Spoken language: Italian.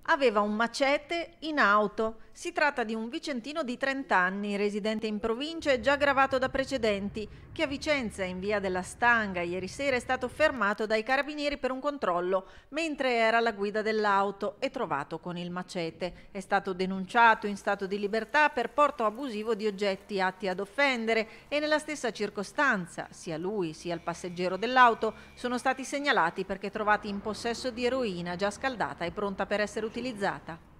Aveva un macete in auto. Si tratta di un vicentino di 30 anni, residente in provincia e già gravato da precedenti, che a Vicenza, in via della Stanga, ieri sera è stato fermato dai carabinieri per un controllo, mentre era alla guida dell'auto e trovato con il macete. È stato denunciato in stato di libertà per porto abusivo di oggetti atti ad offendere e nella stessa circostanza, sia lui sia il passeggero dell'auto sono stati segnalati perché trovati in possesso di eroina già scaldata e pronta per essere utilizzata.